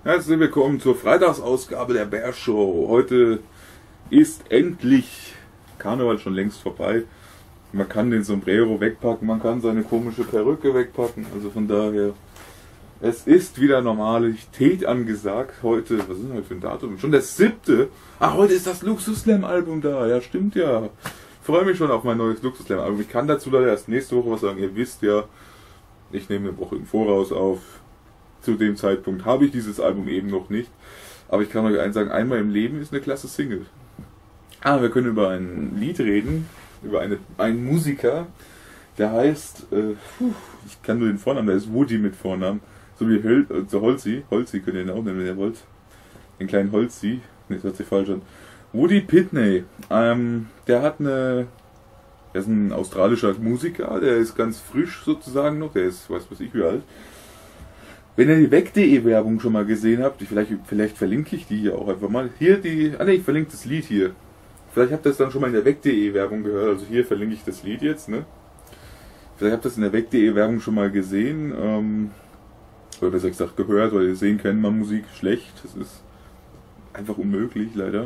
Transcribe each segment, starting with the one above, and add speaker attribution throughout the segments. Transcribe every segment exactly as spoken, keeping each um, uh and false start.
Speaker 1: Herzlich willkommen zur Freitagsausgabe der Bär Show. Heute ist endlich Karneval schon längst vorbei. Man kann den Sombrero wegpacken, man kann seine komische Perücke wegpacken. Also von daher, es ist wieder Normalität angesagt. Heute, was ist denn heute für ein Datum? Schon das siebte. Ach, heute ist das Luxus-Slam-Album da. Ja, stimmt ja. Ich freue mich schon auf mein neues Luxus-Slam-Album. Ich kann dazu leider erst nächste Woche was sagen. Ihr wisst ja, ich nehme eine Woche im Voraus auf. Zu dem Zeitpunkt habe ich dieses Album eben noch nicht. Aber ich kann euch eins sagen, einmal im Leben ist eine klasse Single. Ah, wir können über ein Lied reden, über eine, einen Musiker, der heißt, äh, puh, ich kann nur den Vornamen, der ist Woody mit Vornamen, so wie Hol so Holzi, Holzi könnt ihr ihn auch nennen, wenn ihr wollt. Den kleinen Holzi, ne, das hört sich falsch an. Woody Pitney, ähm, der hat eine, der ist ein australischer Musiker, der ist ganz frisch sozusagen noch, der ist, weiß was ich wie alt. Wenn ihr die weg punkt de Werbung schon mal gesehen habt, vielleicht, vielleicht verlinke ich die hier auch einfach mal. Hier die, ah ne, ich verlinke das Lied hier. Vielleicht habt ihr es dann schon mal in der weg punkt de Werbung gehört, also hier verlinke ich das Lied jetzt, ne? Vielleicht habt ihr es in der weg punkt de Werbung schon mal gesehen, ähm, oder besser gesagt gehört, weil ihr sehen kennt man Musik schlecht, das ist einfach unmöglich, leider.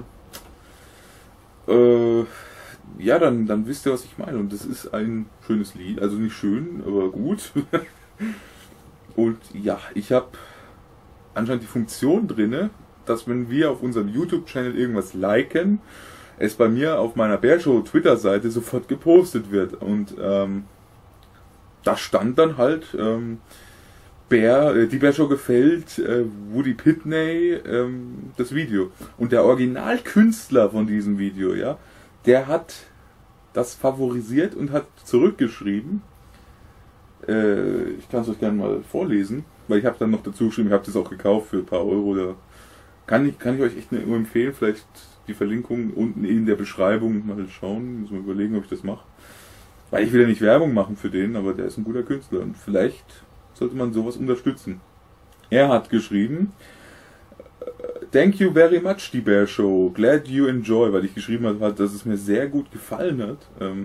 Speaker 1: Äh, ja, dann, dann wisst ihr, was ich meine, und das ist ein schönes Lied, also nicht schön, aber gut. Und ja, ich habe anscheinend die Funktion drinne, dass wenn wir auf unserem YouTube-Channel irgendwas liken, es bei mir auf meiner Bär Show Twitter-Seite sofort gepostet wird. Und ähm, da stand dann halt, ähm, Bär, äh, die Bär Show gefällt äh, Woody Pitney ähm, das Video. Und der Originalkünstler von diesem Video, ja, der hat das favorisiert und hat zurückgeschrieben. Ich kann es euch gerne mal vorlesen, weil ich habe dann noch dazu geschrieben, ich habe das auch gekauft für ein paar Euro. Da kann ich, kann ich euch echt nur empfehlen, vielleicht die Verlinkung unten in der Beschreibung mal schauen, muss mal überlegen, ob ich das mache. Weil ich will ja nicht Werbung machen für den, aber der ist ein guter Künstler und vielleicht sollte man sowas unterstützen. Er hat geschrieben, Thank you very much, die Bär Show, glad you enjoy, weil ich geschrieben habe, dass es mir sehr gut gefallen hat.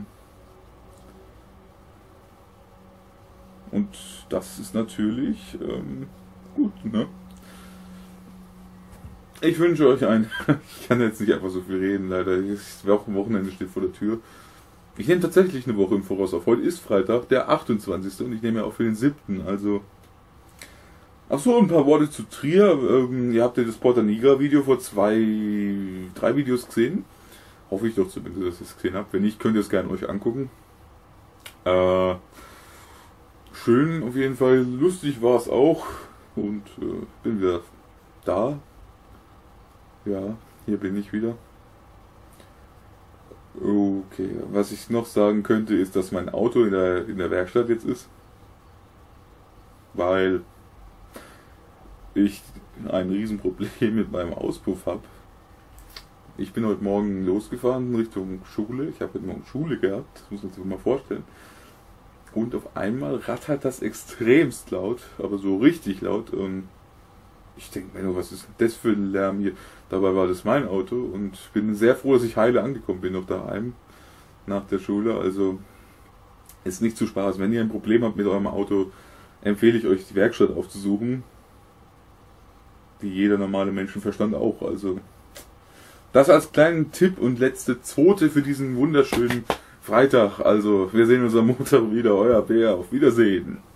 Speaker 1: Und das ist natürlich ähm, gut, ne? Ich wünsche euch ein... ich kann jetzt nicht einfach so viel reden, leider. Das Wochenende steht vor der Tür. Ich nehme tatsächlich eine Woche im Voraus auf. Heute ist Freitag, der achtundzwanzigste und ich nehme ja auch für den siebten Also... Ach so, ein paar Worte zu Trier. Ähm, ihr habt ja das Porta Nigra Video vor zwei, drei Videos gesehen. Hoffe ich doch zumindest, dass ihr es gesehen habt. Wenn nicht, könnt ihr es gerne euch angucken. Äh... Schön auf jeden Fall, lustig war es auch und äh, bin wieder da. Ja, hier bin ich wieder. Okay, was ich noch sagen könnte, ist, dass mein Auto in der, in der Werkstatt jetzt ist. Weil ich ein Riesenproblem mit meinem Auspuff habe. Ich bin heute Morgen losgefahren Richtung Schule. Ich habe heute Morgen Schule gehabt, das muss man sich mal vorstellen. Und auf einmal rattert das extremst laut, aber so richtig laut. Und ich denke mir nur, was ist das für ein Lärm hier? Dabei war das mein Auto und ich bin sehr froh, dass ich heile angekommen bin noch daheim nach der Schule. Also ist nicht zu Spaß. Wenn ihr ein Problem habt mit eurem Auto, empfehle ich euch, die Werkstatt aufzusuchen. Wie jeder normale Menschenverstand auch. Also das als kleinen Tipp und letzte Zote für diesen wunderschönen Freitag, also wir sehen uns am Montag wieder, euer Bär, auf Wiedersehen.